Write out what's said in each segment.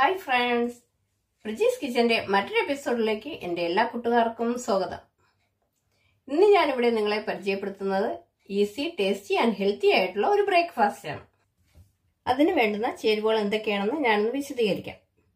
Hi friends, പ്രിജീസ് കിച്ചന്റെ മറ്റൊരു എപ്പിസോഡിലേക്ക് എൻ്റെ എല്ലാ കൂട്ടുകാർക്കും സ്വാഗതം. ഇന്ന് ഞാനിവിടെ നിങ്ങളെ പരിചയപ്പെടുത്തുന്നത് ഈസി, ടേസ്റ്റി ആൻഡ് ഹെൽത്തി ആയിട്ടുള്ള ഒരു ബ്രേക്ക്ഫാസ്റ്റ് ആണ്. അതിന് വേണ്ടുന്ന ചേരുവകൾ എന്തൊക്കെയാണെന്ന് ഞാനൊന്ന് വിശദീകരിക്കാം.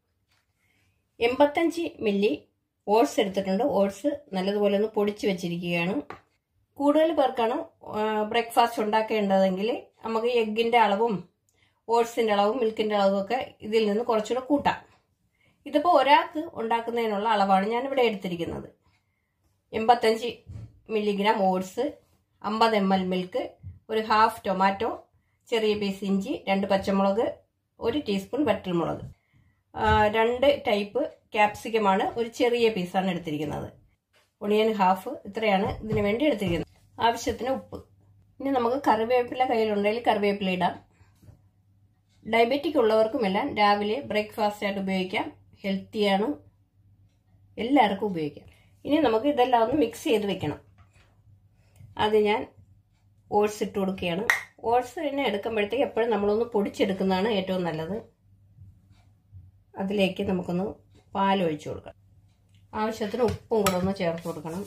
85 മില്ലി ഓട്സ് എടുത്തിട്ടുണ്ട്. ഓട്സ് നല്ലതുപോലെ ഒന്ന് പൊടിച്ച് വെച്ചിരിക്കുകയാണ്. കൂടുതൽ പേർക്കാണ് ബ്രേക്ക്ഫാസ്റ്റ് ഉണ്ടാക്കേണ്ടതെങ്കിൽ നമുക്ക് എഗ്ഗിൻ്റെ അളവും ഓട്സിൻ്റെ അളവും മിൽക്കിൻ്റെ അളവും ഒക്കെ ഇതിൽ നിന്ന് കുറച്ചുകൂടെ കൂട്ടാം. ഇതിപ്പോൾ ഒരാൾക്ക് ഉണ്ടാക്കുന്നതിനുള്ള അളവാണ് ഞാനിവിടെ എടുത്തിരിക്കുന്നത്. 85 മില്ലിഗ്രാം ഓട്സ്, 50 ml മിൽക്ക്, ഒരു ഹാഫ് ടൊമാറ്റോ, ചെറിയ പീസ് ഇഞ്ചി, 2 പച്ചമുളക്, 1 ടീസ്പൂൺ വറ്റൽമുളക്, 2 ടൈപ്പ് ക്യാപ്സിക്കമാണ്, ഒരു ചെറിയ പീസാണ് എടുത്തിരിക്കുന്നത്, ഒണിയൻ ഹാഫ്. ഇത്രയാണ് ഇതിനു വേണ്ടി എടുത്തിരിക്കുന്നത്. ആവശ്യത്തിന് ഉപ്പ്. ഇനി നമുക്ക് കറിവേപ്പില കയ്യിലുണ്ടെങ്കിൽ കറിവേപ്പില ഇടാം. ഡയബറ്റിക് ഉള്ളവർക്കുമെല്ലാം രാവിലെ ബ്രേക്ക്ഫാസ്റ്റ് ആയിട്ട് ഉപയോഗിക്കാം. ഹെൽത്തിയാണ്, എല്ലാവർക്കും ഉപയോഗിക്കാം. ഇനി നമുക്ക് ഇതെല്ലാം ഒന്ന് മിക്സ് ചെയ്ത് വെക്കണം. അത് ഞാൻ ഓട്സ് ഇട്ട് കൊടുക്കുകയാണ്. ഓട്സ് തന്നെ എടുക്കുമ്പോഴത്തേക്ക് എപ്പോഴും നമ്മളൊന്ന് പൊടിച്ചെടുക്കുന്നതാണ് ഏറ്റവും നല്ലത്. അതിലേക്ക് നമുക്കൊന്ന് പാലൊഴിച്ച് കൊടുക്കാം. ആവശ്യത്തിന് ഉപ്പും കൂടെ ഒന്ന് ചേർത്ത് കൊടുക്കണം.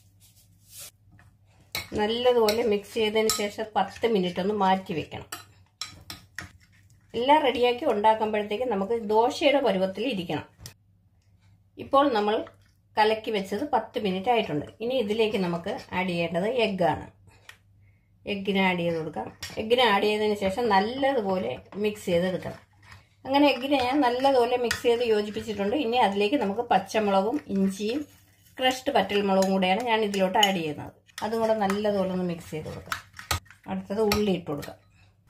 നല്ലതുപോലെ മിക്സ് ചെയ്തതിന് ശേഷം 10 മിനിറ്റ് ഒന്ന് മാറ്റി വെക്കണം. എല്ലാം റെഡിയാക്കി ഉണ്ടാക്കുമ്പോഴത്തേക്ക് നമുക്ക് ദോശയുടെ പരുവത്തിൽ ഇരിക്കണം. ഇപ്പോൾ നമ്മൾ കലക്കി വെച്ചത് 10 മിനിറ്റ് ആയിട്ടുണ്ട്. ഇനി ഇതിലേക്ക് നമുക്ക് ആഡ് ചെയ്യേണ്ടത് എഗ്ഗാണ്. എഗ്ഗിനെ ആഡ് ചെയ്ത് കൊടുക്കാം. എഗ്ഗിനെ ആഡ് ചെയ്തതിന് ശേഷം നല്ലതുപോലെ മിക്സ് ചെയ്തെടുക്കണം. അങ്ങനെ എഗ്ഗിനെ ഞാൻ നല്ലതുപോലെ മിക്സ് ചെയ്ത് യോജിപ്പിച്ചിട്ടുണ്ട്. ഇനി അതിലേക്ക് നമുക്ക് പച്ചമുളകും ഇഞ്ചിയും ക്രഷ്ഡ് വറ്റൽമുളകും കൂടെയാണ് ഞാൻ ഇതിലോട്ട് ആഡ് ചെയ്യുന്നത്. അതും കൂടെ നല്ലതുപോലെ ഒന്ന് മിക്സ് ചെയ്ത് കൊടുക്കാം. അടുത്തത് ഉള്ളി ഇട്ട് കൊടുക്കാം.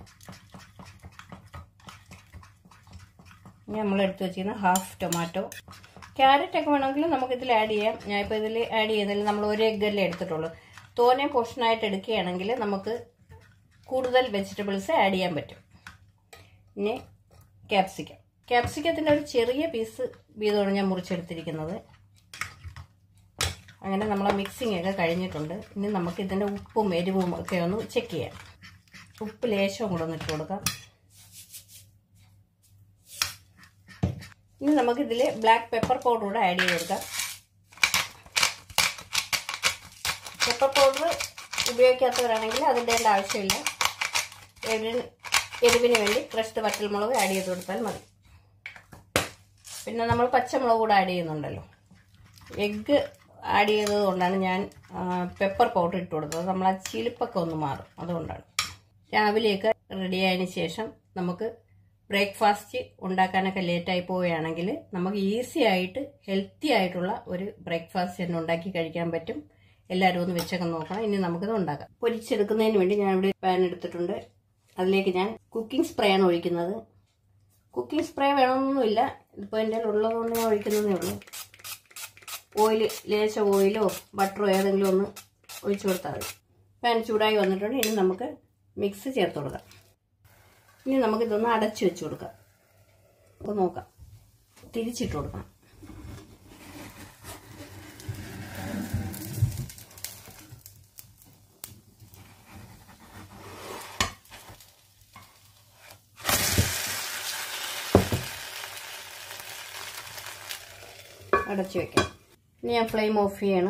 ഇനി നമ്മൾ എടുത്ത് വെച്ചിരുന്ന ഹാഫ് ടൊമാറ്റോ, ക്യാരറ്റൊക്കെ വേണമെങ്കിൽ നമുക്കിതിൽ ആഡ് ചെയ്യാം. ഞാനിപ്പോൾ ഇതിൽ ആഡ് ചെയ്തതിൽ നമ്മൾ ഒരു എഗ്ഗല്ലേ എടുത്തിട്ടുള്ളൂ. തോനെ പോർഷനായിട്ട് എടുക്കുകയാണെങ്കിൽ നമുക്ക് കൂടുതൽ വെജിറ്റബിൾസ് ആഡ് ചെയ്യാൻ പറ്റും. ഇനി ക്യാപ്സിക്കത്തിൻ്റെ ഒരു ചെറിയ പീസ് വീതമാണ് ഞാൻ മുറിച്ചെടുത്തിരിക്കുന്നത്. അങ്ങനെ നമ്മളെ മിക്സിംഗ് ഒക്കെ കഴിഞ്ഞിട്ടുണ്ട്. ഇനി നമുക്ക് ഇതിൻ്റെ ഉപ്പും എരിവും ഒക്കെ ഒന്ന് ചെക്ക് ചെയ്യാം. ഉപ്പ് ലേശവും കൂടെ ഒന്ന് ഇട്ട് കൊടുക്കാം. ഇനി നമുക്കിതിൽ ബ്ലാക്ക് പെപ്പർ പൗഡർ കൂടെ ആഡ് ചെയ്ത് കൊടുക്കാം. പെപ്പർ പൗഡർ ഉപയോഗിക്കാത്തവരാണെങ്കിൽ അതിൻ്റെ ആവശ്യമില്ല. എരിവിന് വേണ്ടി ക്രഷ്ഡ് വറ്റൽമുളക് ആഡ് ചെയ്ത് കൊടുത്താൽ മതി. പിന്നെ നമ്മൾ പച്ചമുളക് കൂടെ ആഡ് ചെയ്യുന്നുണ്ടല്ലോ. എഗ്ഗ് ആഡ് ചെയ്തത് കൊണ്ടാണ് ഞാൻ പെപ്പർ പൗഡർ ഇട്ട് കൊടുത്തത്. നമ്മൾ ആ ചിലിപ്പൊക്കെ ഒന്ന് മാറും, അതുകൊണ്ടാണ്. രാവിലെയൊക്കെ റെഡിയായതിന് ശേഷം നമുക്ക് ബ്രേക്ക്ഫാസ്റ്റ് ഉണ്ടാക്കാനൊക്കെ ലേറ്റായി പോവുകയാണെങ്കിൽ നമുക്ക് ഈസി ആയിട്ട് ഹെൽത്തി ആയിട്ടുള്ള ഒരു ബ്രേക്ക്ഫാസ്റ്റ് തന്നെ ഉണ്ടാക്കി കഴിക്കാൻ പറ്റും. എല്ലാവരും ഒന്ന് വെച്ചൊക്കെ നോക്കണം. ഇനി നമുക്കിത് ഉണ്ടാക്കാം. പൊരിച്ചെടുക്കുന്നതിന് വേണ്ടി ഞാനിവിടെ പാൻ എടുത്തിട്ടുണ്ട്. അതിലേക്ക് ഞാൻ കുക്കിംഗ് സ്പ്രേ ആണ് ഒഴിക്കുന്നത്. കുക്കിംഗ് സ്പ്രേ വേണമെന്നൊന്നുമില്ല, ഇതിപ്പോൾ എൻ്റെ ഉള്ളതുകൊണ്ട് ഞാൻ ഒഴിക്കുന്നതേ ഉള്ളൂ. ഓയിൽ, ലേശ ഓയിലോ ബട്ടറോ ഏതെങ്കിലും ഒന്ന് ഒഴിച്ചു കൊടുത്താൽ മതി. പാൻ ചൂടായി വന്നിട്ടുണ്ട്. ഇനി നമുക്ക് മിക്സ് ചേർത്ത് കൊടുക്കാം. ഇനി നമുക്കിതൊന്ന് അടച്ചു വെച്ച് കൊടുക്കാം. അപ്പോൾ നോക്കാം, തിരിച്ചിട്ട് കൊടുക്കാം. അടച്ചു വെക്കാം. ഇനി ഞാൻ ഫ്ലെയിം ഓഫ് ചെയ്യണം.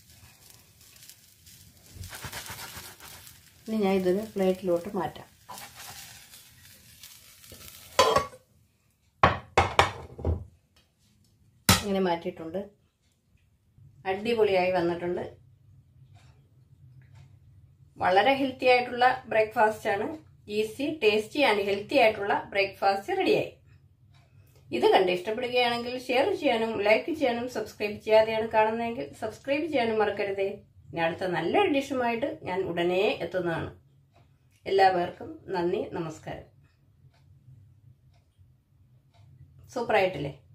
ഇനി ഞാൻ ഇതൊരു പ്ലേറ്റിലോട്ട് മാറ്റാം. ഇങ്ങനെ മാറ്റിയിട്ടുണ്ട്. അടിപൊളിയായി വന്നിട്ടുണ്ട്. വളരെ ഹെൽത്തി ആയിട്ടുള്ള ബ്രേക്ക്ഫാസ്റ്റ് ആണ്. ഈസി, ടേസ്റ്റി ആൻഡ് ഹെൽത്തി ആയിട്ടുള്ള ബ്രേക്ക്ഫാസ്റ്റ് റെഡിയായി. ഇത് കണ്ട് ഇഷ്ടപ്പെടുകയാണെങ്കിൽ ഷെയർ ചെയ്യാനും ലൈക്ക് ചെയ്യാനും, സബ്സ്ക്രൈബ് ചെയ്യാതെയാണ് കാണുന്നതെങ്കിൽ സബ്സ്ക്രൈബ് ചെയ്യാനും മറക്കരുതേ. ഇനി അടുത്ത നല്ലൊരു ഡിഷുമായിട്ട് ഞാൻ ഉടനെ എത്തുന്നതാണ്. എല്ലാവർക്കും നന്ദി, നമസ്കാരം. സൂപ്പറായിട്ടില്ലേ?